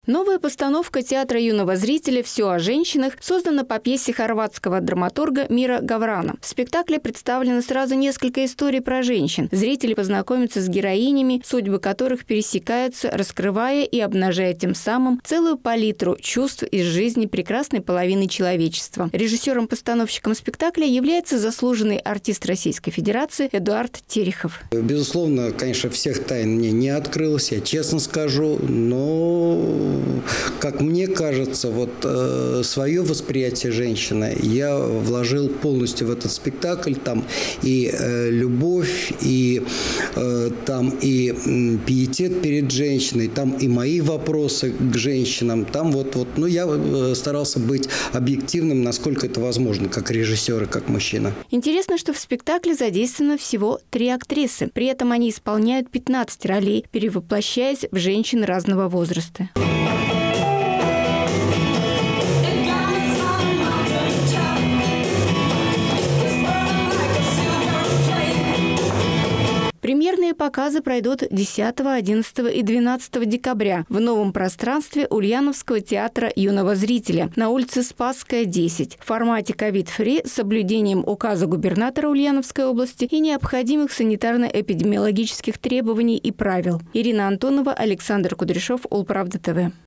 Новая постановка театра юного зрителя «Все о женщинах» создана по пьесе хорватского драматурга Мира Гаврана. В спектакле представлены сразу несколько историй про женщин. Зрители познакомятся с героинями, судьбы которых пересекаются, раскрывая и обнажая тем самым целую палитру чувств из жизни прекрасной половины человечества. Режиссером-постановщиком спектакля является заслуженный артист Российской Федерации Эдуард Терехов. Безусловно, конечно, всех тайн мне не открылось, я честно скажу, но, как мне кажется, свое восприятие женщины я вложил полностью в этот спектакль. Там и любовь, и там и пиетет перед женщиной, там и мои вопросы к женщинам. Там я старался быть объективным, насколько это возможно, как режиссер и как мужчина. Интересно, что в спектакле задействовано всего 3 актрисы. При этом они исполняют 15 ролей, перевоплощаясь в женщин разного возраста. Премьерные показы пройдут 10, 11 и 12 декабря в новом пространстве Ульяновского театра юного зрителя на улице Спасская, 10 в формате ковид-фри с соблюдением указа губернатора Ульяновской области и необходимых санитарно-эпидемиологических требований и правил. Ирина Антонова, Александр Кудряшов, Улправда ТВ.